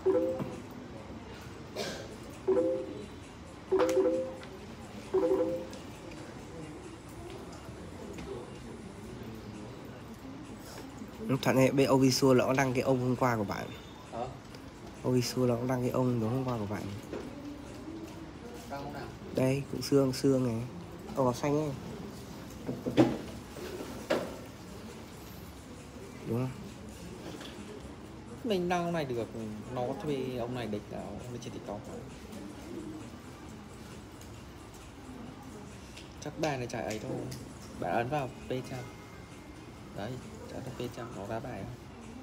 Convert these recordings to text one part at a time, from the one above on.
Lúc thoại này bên Ovisur nó cũng đăng cái ông hôm qua của bạn. Ovisur nó cũng đăng cái ông đúng hôm qua của bạn. Đây cũng xương này. Ông màu xanh ấy. Đúng không? Mình đăng ông này được, nó thuê ông này địch nào lên trên TikTok. Chắc bài này chạy ấy thôi. Bạn ấn vào P100. Đấy, chắc là P100 nó ra bài không?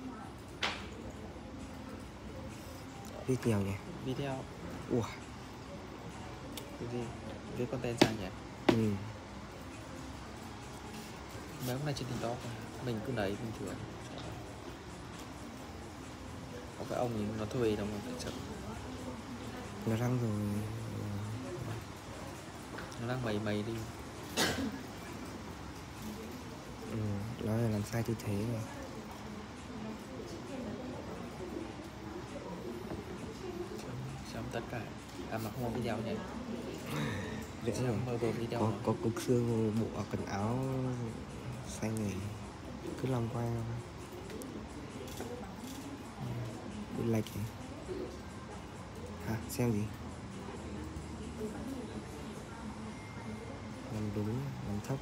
Viết nhiều nhỉ? Video. Ủa. Cái gì? Viết content sao nhỉ? Ừ. Mấy hôm nay trên TikTok mình cứ lấy bình thường. Có cái ông ấy nó thuê đâu mà phải sợ. Nó đăng rồi. Nó đang mày đi. Ừ, nó là làm sai tư thế rồi. Chấm tất cả. À mà không có video nhỉ? Dễ rồi. Mơ bờ video Có cục xương bộ ở quần áo xanh này. Cứ lòng quay không? Bị lệch này. Hả? Xem gì? Làm đúng, làm thấp.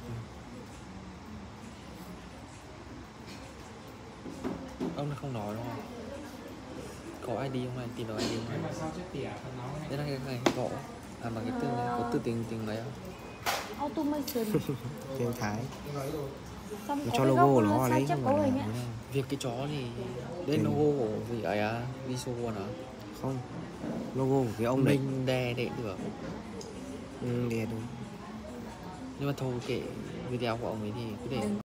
Ông này không nói đúng không? Có ID không này? Tìm được ID không này? Đây là cái gõ. À mà cái từ này, có từ tiếng đấy không? Automation. Tên Thái. Xong Nó có cho cái logo góc nó sai đấy chép không cấu phải hình là ấy. Việc cái chó thì lên logo của vị ấy à? Visual hả? không. Logo của cái ông đấy. Mình đè để được. Ừ, đè đúng. Nhưng mà thôi kệ video của ông ấy thì cứ để